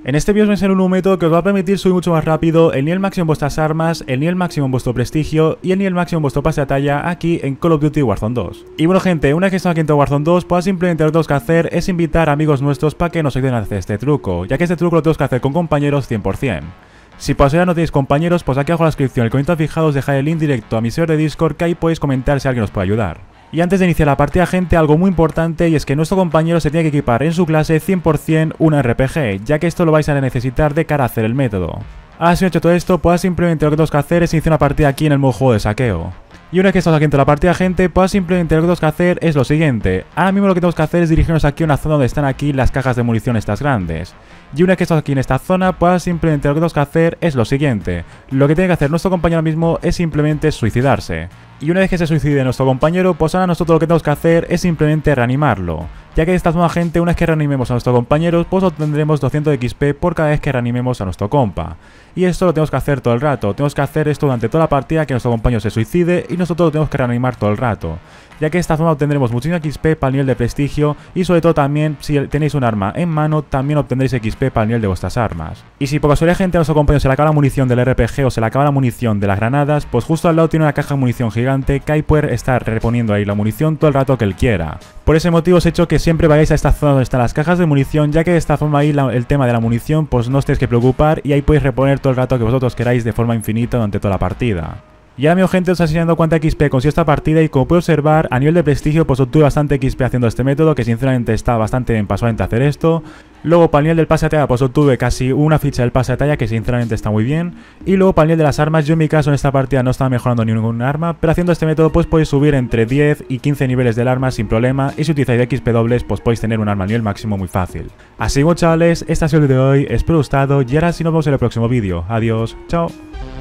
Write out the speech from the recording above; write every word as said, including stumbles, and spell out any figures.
En este vídeo os voy a enseñar un método que os va a permitir subir mucho más rápido el nivel máximo en vuestras armas, el nivel máximo en vuestro prestigio y el nivel máximo en vuestro pase de batalla aquí en Call of Duty Warzone dos. Y bueno gente, una vez que estamos aquí en Warzone dos, pues simplemente lo que tenemos que hacer es invitar a amigos nuestros para que nos ayuden a hacer este truco, ya que este truco lo tenemos que hacer con compañeros cien por cien. Si por casualidad no tenéis compañeros, pues aquí abajo en la descripción, el comentario fijado, os dejaré el link directo a mi server de Discord, que ahí podéis comentar si alguien os puede ayudar. Y antes de iniciar la partida, gente, algo muy importante, y es que nuestro compañero se tiene que equipar en su clase cien por cien una R P G, ya que esto lo vais a necesitar de cara a hacer el método. Ahora, si no he hecho todo esto, pues simplemente lo que tenemos que hacer es iniciar una partida aquí en el modo juego de saqueo. Y una vez que estamos aquí dentro de la partida, gente, pues simplemente lo que tenemos que hacer es lo siguiente. Ahora mismo lo que tenemos que hacer es dirigirnos aquí a una zona donde están aquí las cajas de munición estas grandes. Y una vez que estamos aquí en esta zona, pues simplemente lo que tenemos que hacer es lo siguiente. Lo que tiene que hacer nuestro compañero ahora mismo es simplemente suicidarse. Y una vez que se suicide nuestro compañero, pues ahora nosotros lo que tenemos que hacer es simplemente reanimarlo. Ya que de esta forma, gente, una vez que reanimemos a nuestro compañero, pues obtendremos doscientos X P por cada vez que reanimemos a nuestro compa. Y esto lo tenemos que hacer todo el rato, tenemos que hacer esto durante toda la partida, que nuestro compañero se suicide y nosotros lo tenemos que reanimar todo el rato. Ya que de esta forma obtendremos muchísimo X P para el nivel de prestigio y sobre todo también, si tenéis un arma en mano, también obtendréis X P para el nivel de vuestras armas. Y si por casualidad, gente, a nuestro compañero se le acaba la munición del R P G o se le acaba la munición de las granadas, pues justo al lado tiene una caja de munición gigante que ahí puede estar reponiendo ahí la munición todo el rato que él quiera. Por ese motivo os he hecho que siempre vayáis a esta zona donde están las cajas de munición, ya que de esta forma ahí la, el tema de la munición pues no os tenéis que preocupar y ahí podéis reponer todo el rato que vosotros queráis de forma infinita durante toda la partida. Y ahora, mi gente, os está enseñando cuánta X P consiguió esta partida y como podéis observar, a nivel de prestigio pues obtuve bastante X P haciendo este método, que sinceramente está bastante bien pasado hacer esto. Luego para el nivel del pase de batalla pues obtuve casi una ficha del pase de batalla, que sinceramente está muy bien. Y luego para el nivel de las armas, yo en mi caso en esta partida no estaba mejorando ningún arma, pero haciendo este método pues podéis subir entre diez y quince niveles del arma sin problema, y si utilizáis X P dobles pues podéis tener un arma a nivel máximo muy fácil. Así que bueno, chavales, este ha sido el vídeo de hoy, espero que os haya gustado y ahora sí nos vemos en el próximo vídeo. Adiós, chao.